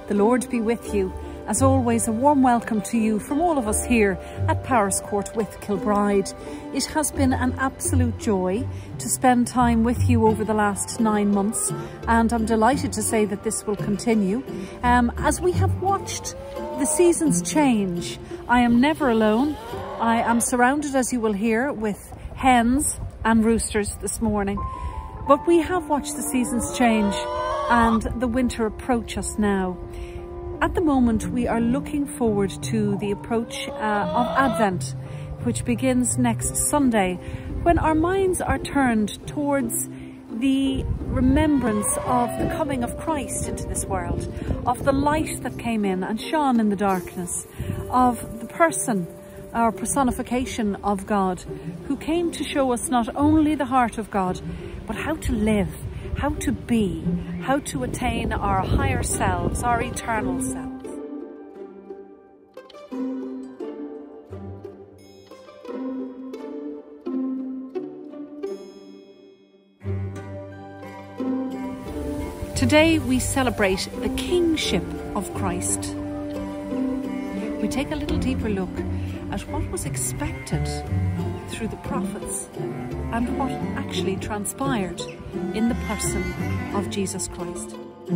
The Lord be with you. As always, a warm welcome to you from all of us here at Powerscourt with Kilbride. It has been an absolute joy to spend time with you over the last 9 months, and I'm delighted to say that this will continue. As we have watched the seasons change, I am never alone. I am surrounded, as you will hear, with hens and roosters this morning. But we have watched the seasons change and the winter approach us now. At the moment, we are looking forward to the approach of Advent, which begins next Sunday, when our minds are turned towards the remembrance of the coming of Christ into this world, of the light that came in and shone in the darkness, of the person, our personification of God, who came to show us not only the heart of God, but how to live, how to be, how to attain our higher selves, our eternal selves. Today we celebrate the Kingship of Christ. We take a little deeper look at what was expected through the prophets and what actually transpired in the person of Jesus Christ.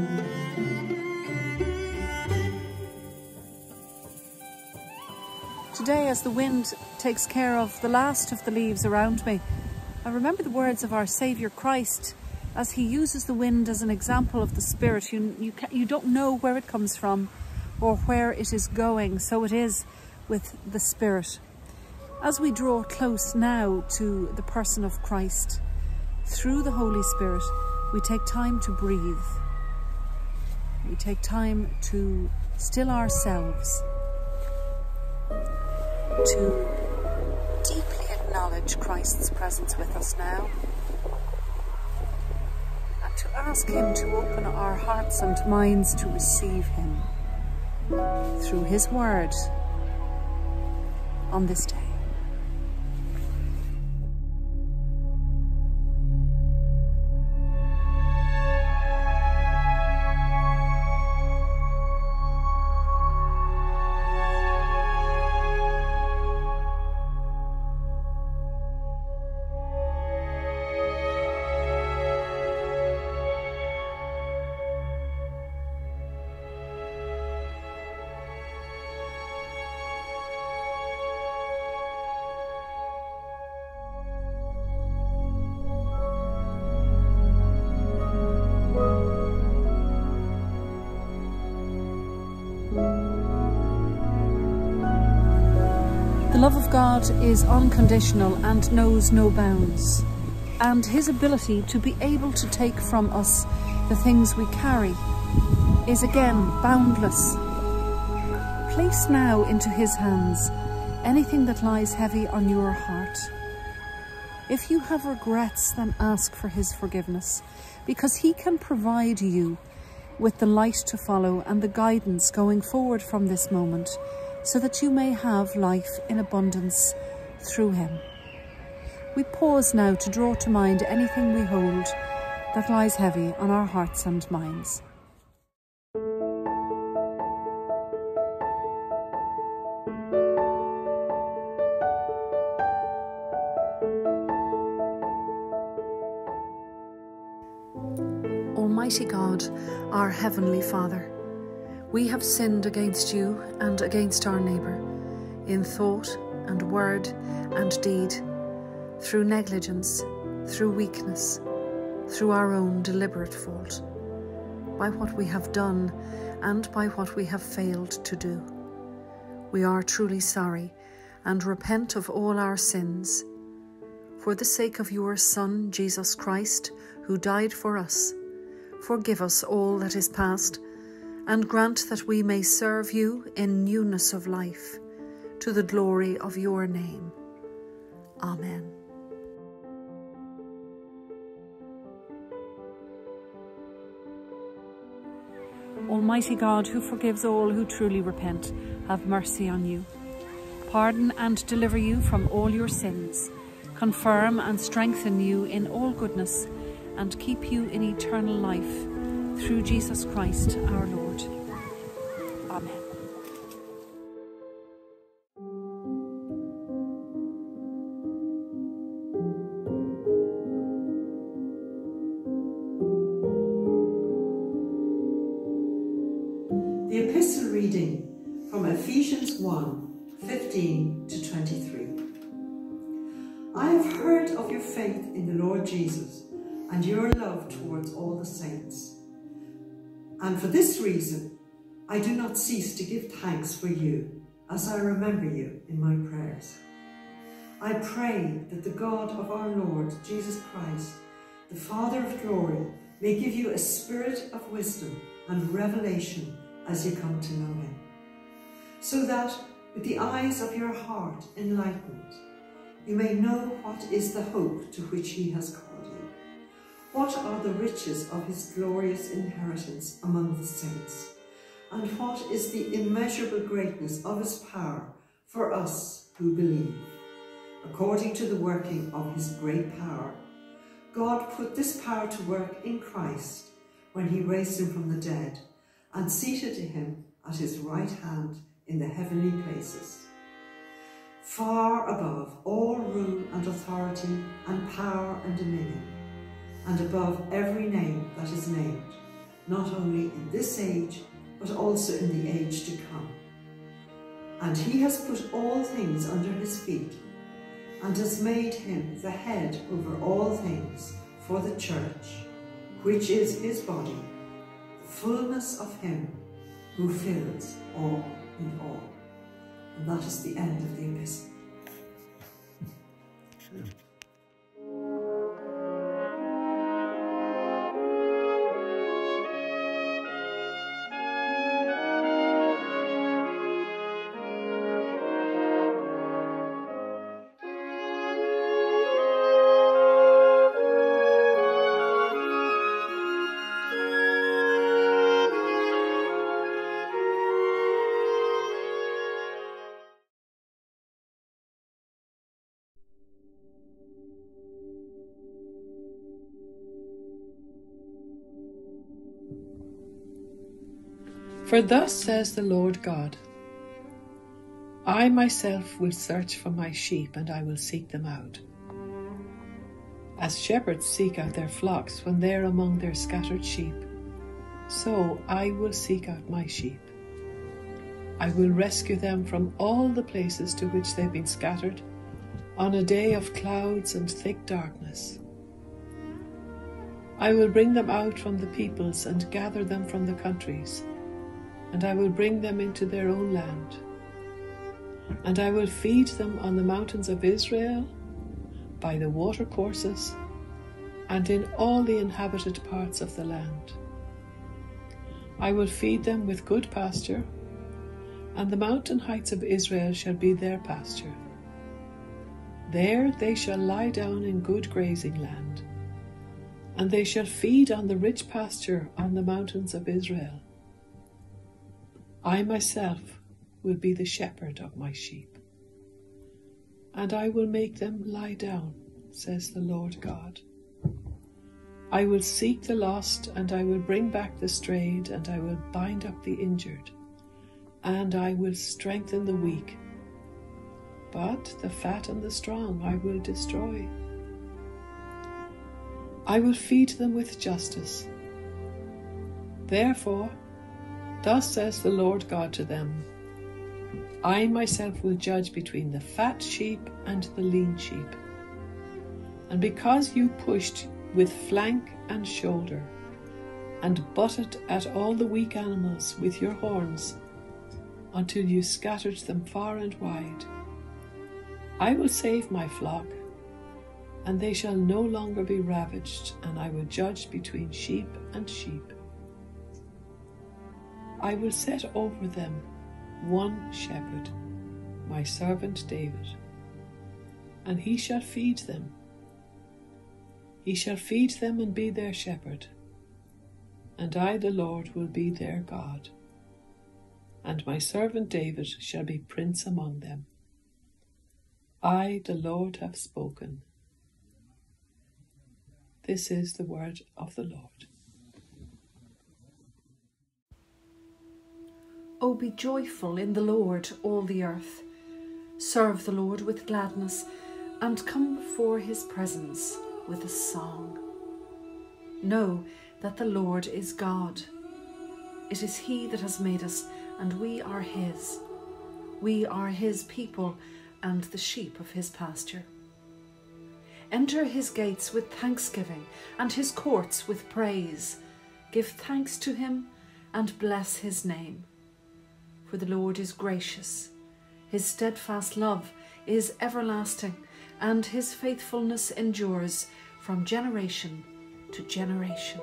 Today, as the wind takes care of the last of the leaves around me, I remember the words of our Saviour Christ as he uses the wind as an example of the Spirit. You don't know where it comes from or where it is going, so it is with the Spirit. As we draw close now to the person of Christ, through the Holy Spirit, we take time to breathe. We take time to still ourselves, to deeply acknowledge Christ's presence with us now, and to ask him to open our hearts and minds to receive him through his word on this day. The love of God is unconditional and knows no bounds, and his ability to be able to take from us the things we carry is again boundless. Place now into his hands anything that lies heavy on your heart. If you have regrets, then ask for his forgiveness, because he can provide you with the light to follow and the guidance going forward from this moment, so that you may have life in abundance through him. We pause now to draw to mind anything we hold that lies heavy on our hearts and minds. Almighty God, our Heavenly Father, we have sinned against you and against our neighbour, in thought and word and deed, through negligence, through weakness, through our own deliberate fault, by what we have done and by what we have failed to do. We are truly sorry and repent of all our sins. For the sake of your Son, Jesus Christ, who died for us, forgive us all that is past, and grant that we may serve you in newness of life, to the glory of your name. Amen. Almighty God, who forgives all who truly repent, have mercy on you. Pardon and deliver you from all your sins, confirm and strengthen you in all goodness, and keep you in eternal life, through Jesus Christ our Lord. Ephesians 1:15-23. I have heard of your faith in the Lord Jesus and your love towards all the saints. And for this reason, I do not cease to give thanks for you as I remember you in my prayers. I pray that the God of our Lord Jesus Christ, the Father of glory, may give you a spirit of wisdom and revelation as you come to know him, so that with the eyes of your heart enlightened, you may know what is the hope to which he has called you, what are the riches of his glorious inheritance among the saints, and what is the immeasurable greatness of his power for us who believe. According to the working of his great power, God put this power to work in Christ when he raised him from the dead and seated him at his right hand in the heavenly places, far above all rule and authority and power and dominion, and above every name that is named, not only in this age, but also in the age to come. And he has put all things under his feet, and has made him the head over all things for the church, which is his body, the fullness of him who fills all in all. And that is the end of the epistle. For thus says the Lord God, I myself will search for my sheep, and I will seek them out. As shepherds seek out their flocks when they are among their scattered sheep, so I will seek out my sheep. I will rescue them from all the places to which they've been scattered on a day of clouds and thick darkness. I will bring them out from the peoples and gather them from the countries, and I will bring them into their own land. And I will feed them on the mountains of Israel, by the watercourses, and in all the inhabited parts of the land. I will feed them with good pasture, and the mountain heights of Israel shall be their pasture. There they shall lie down in good grazing land, and they shall feed on the rich pasture on the mountains of Israel. I myself will be the shepherd of my sheep, and I will make them lie down, says the Lord God. I will seek the lost, and I will bring back the strayed, and I will bind up the injured, and I will strengthen the weak. But the fat and the strong I will destroy. I will feed them with justice. Therefore, thus says the Lord God to them, I myself will judge between the fat sheep and the lean sheep. And because you pushed with flank and shoulder, and butted at all the weak animals with your horns, until you scattered them far and wide, I will save my flock, and they shall no longer be ravaged, and I will judge between sheep and sheep. I will set over them one shepherd, my servant David, and he shall feed them. He shall feed them and be their shepherd, and I, the Lord, will be their God, and my servant David shall be prince among them. I, the Lord, have spoken. This is the word of the Lord. O be joyful in the Lord, all the earth. Serve the Lord with gladness, and come before his presence with a song. Know that the Lord is God. It is he that has made us, and we are his. We are his people and the sheep of his pasture. Enter his gates with thanksgiving and his courts with praise. Give thanks to him and bless his name. For the Lord is gracious. His steadfast love is everlasting, and his faithfulness endures from generation to generation.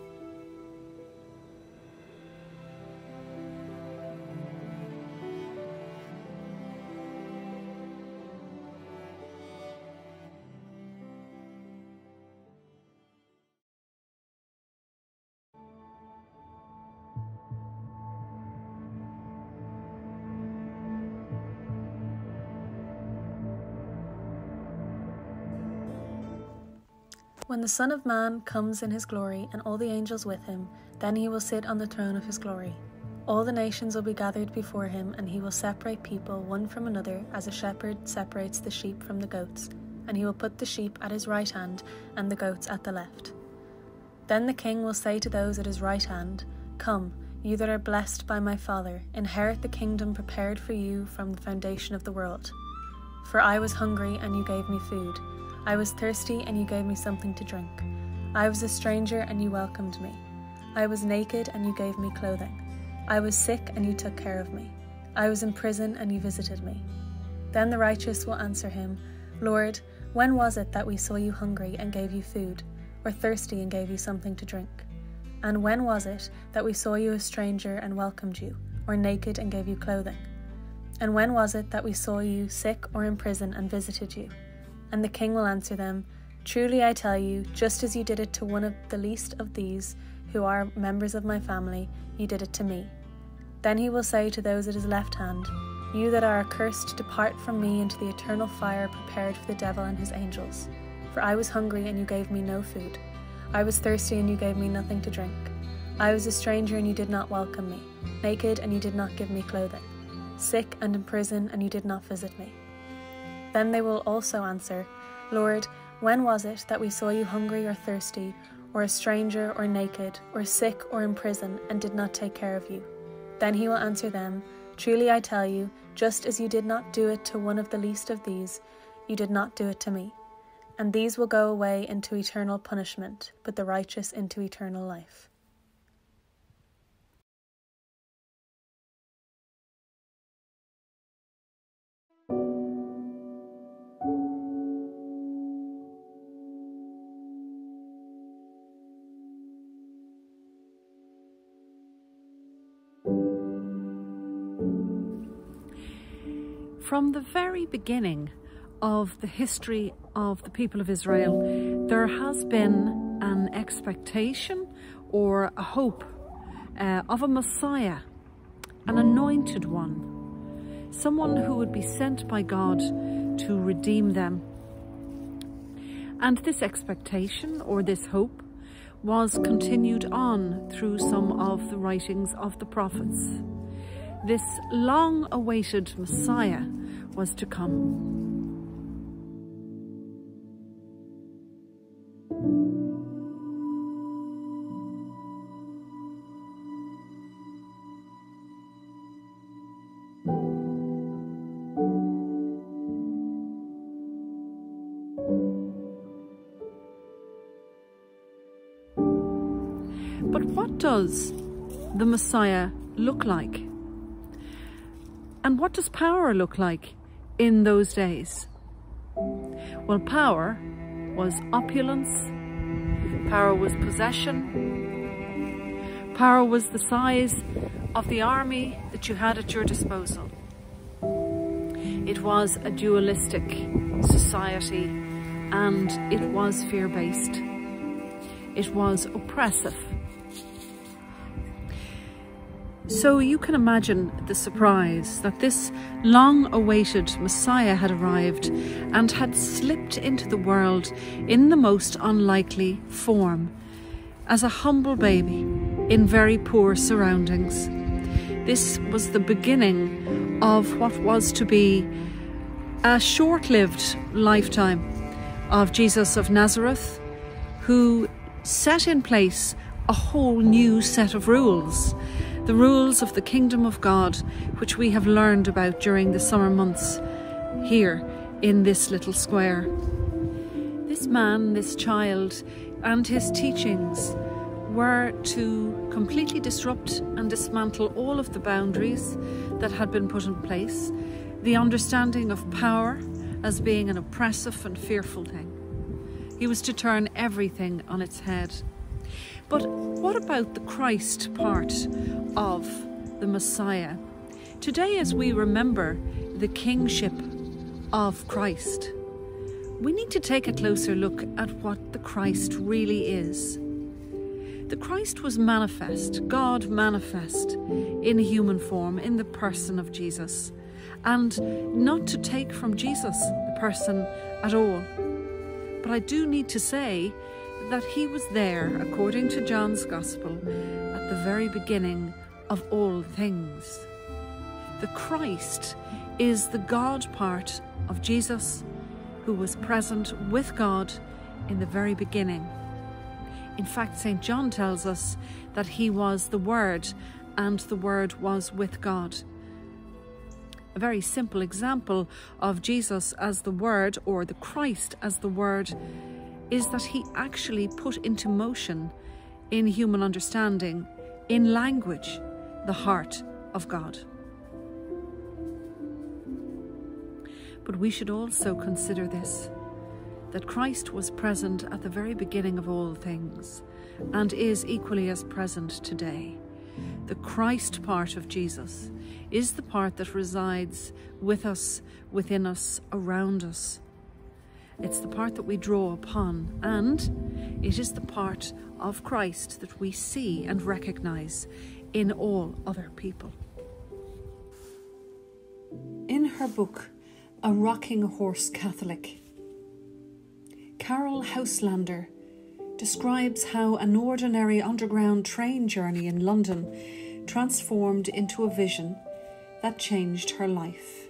When the Son of Man comes in his glory and all the angels with him, then he will sit on the throne of his glory. All the nations will be gathered before him, and he will separate people one from another as a shepherd separates the sheep from the goats, and he will put the sheep at his right hand and the goats at the left. Then the king will say to those at his right hand, "Come, you that are blessed by my Father, inherit the kingdom prepared for you from the foundation of the world. For I was hungry, and you gave me food. I was thirsty, and you gave me something to drink. I was a stranger, and you welcomed me. I was naked, and you gave me clothing. I was sick, and you took care of me. I was in prison, and you visited me." Then the righteous will answer him, "Lord, when was it that we saw you hungry and gave you food, or thirsty and gave you something to drink? And when was it that we saw you a stranger and welcomed you, or naked and gave you clothing? And when was it that we saw you sick or in prison and visited you?" And the king will answer them, "Truly I tell you, just as you did it to one of the least of these, who are members of my family, you did it to me." Then he will say to those at his left hand, "You that are accursed, depart from me into the eternal fire prepared for the devil and his angels. For I was hungry, and you gave me no food. I was thirsty, and you gave me nothing to drink. I was a stranger, and you did not welcome me. Naked, and you did not give me clothing. Sick and in prison, and you did not visit me." Then they will also answer, "Lord, when was it that we saw you hungry or thirsty, or a stranger or naked, or sick or in prison, and did not take care of you?" Then he will answer them, "Truly I tell you, just as you did not do it to one of the least of these, you did not do it to me." And these will go away into eternal punishment, but the righteous into eternal life. From the very beginning of the history of the people of Israel, there has been an expectation or a hope of a Messiah, an anointed one, someone who would be sent by God to redeem them. And this expectation or this hope was continued on through some of the writings of the prophets. This long-awaited Messiah was to come. But what does the Messiah look like? And what does power look like in those days? Well, power was opulence, power was possession, power was the size of the army that you had at your disposal. It was a dualistic society, and it was fear-based. It was oppressive. So you can imagine the surprise that this long-awaited Messiah had arrived and had slipped into the world in the most unlikely form, as a humble baby in very poor surroundings. This was the beginning of what was to be a short-lived lifetime of Jesus of Nazareth, who set in place a whole new set of rules the rules of the kingdom of God, which we have learned about during the summer months here in this little square. This man, this child, and his teachings were to completely disrupt and dismantle all of the boundaries that had been put in place, the understanding of power as being an oppressive and fearful thing. He was to turn everything on its head. But what about the Christ part of the Messiah? Today, as we remember the kingship of Christ, we need to take a closer look at what the Christ really is. The Christ was manifest, God manifest in human form, in the person of Jesus, and not to take from Jesus the person at all. But I do need to say that he was there, according to John's Gospel, at the very beginning of all things. The Christ is the God part of Jesus, who was present with God in the very beginning. In fact, St. John tells us that he was the Word, and the Word was with God. A very simple example of Jesus as the Word, or the Christ as the Word, is that he actually put into motion, in human understanding, in language, the heart of God. But we should also consider this, that Christ was present at the very beginning of all things, and is equally as present today. The Christ part of Jesus is the part that resides with us, within us, around us. It's the part that we draw upon, and it is the part of Christ that we see and recognize in all other people. In her book, A Rocking Horse Catholic, Carol Houselander describes how an ordinary underground train journey in London transformed into a vision that changed her life.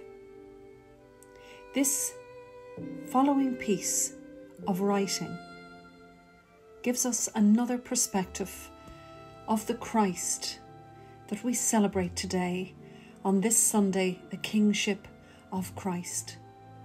This following piece of writing gives us another perspective of the Christ that we celebrate today on this Sunday, the Kingship of Christ.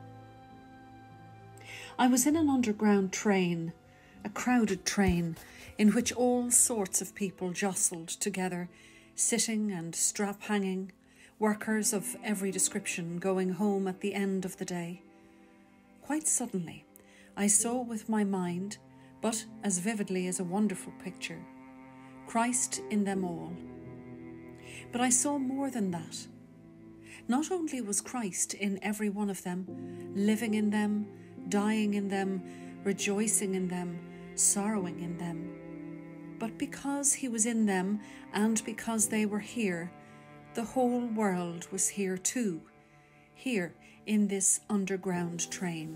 I was in an underground train, a crowded train, in which all sorts of people jostled together, sitting and strap hanging, workers of every description going home at the end of the day. Quite suddenly, I saw with my mind, but as vividly as a wonderful picture, Christ in them all. But I saw more than that. Not only was Christ in every one of them, living in them, dying in them, rejoicing in them, sorrowing in them, but because he was in them and because they were here, the whole world was here too, here in this underground train.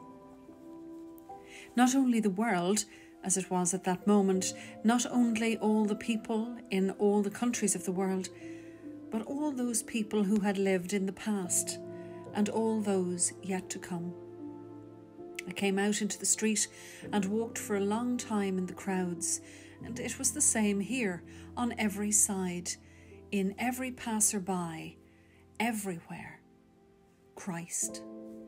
Not only the world, as it was at that moment, not only all the people in all the countries of the world, but all those people who had lived in the past and all those yet to come. I came out into the street and walked for a long time in the crowds, and it was the same here, on every side, in every passer-by, everywhere, Christ.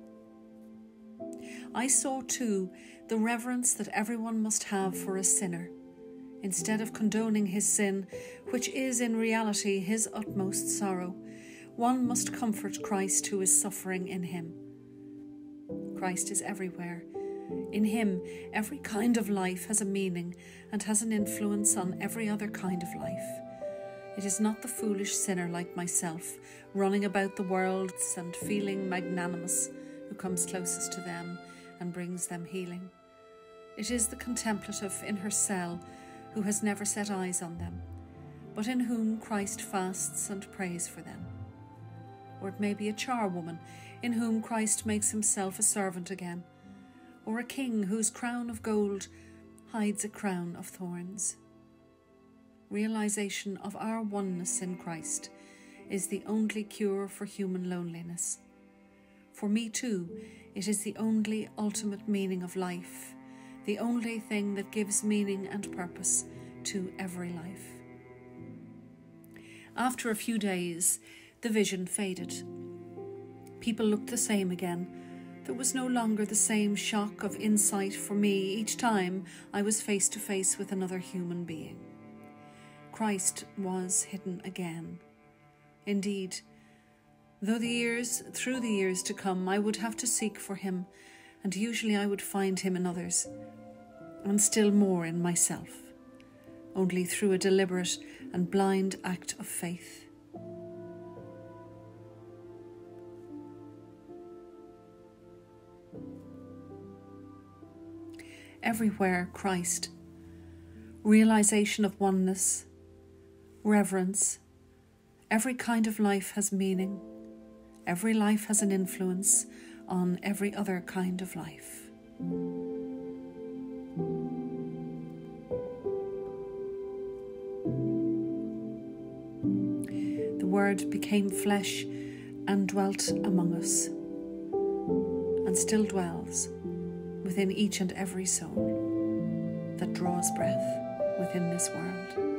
I saw too the reverence that everyone must have for a sinner. Instead of condoning his sin, which is in reality his utmost sorrow, one must comfort Christ who is suffering in him. Christ is everywhere. In him, every kind of life has a meaning and has an influence on every other kind of life. It is not the foolish sinner like myself, running about the worlds and feeling magnanimous, who comes closest to them and brings them healing. It is the contemplative in her cell who has never set eyes on them, but in whom Christ fasts and prays for them. Or it may be a charwoman in whom Christ makes himself a servant again, or a king whose crown of gold hides a crown of thorns. Realization of our oneness in Christ is the only cure for human loneliness. For me too, it is the only ultimate meaning of life, the only thing that gives meaning and purpose to every life. After a few days, the vision faded. People looked the same again. There was no longer the same shock of insight for me each time I was face to face with another human being. Christ was hidden again. Indeed, through the years to come, I would have to seek for him, and usually I would find him in others, and still more in myself, only through a deliberate and blind act of faith. Everywhere Christ, realization of oneness, reverence. Every kind of life has meaning. Every life has an influence on every other kind of life. The Word became flesh and dwelt among us, and still dwells within each and every soul that draws breath within this world.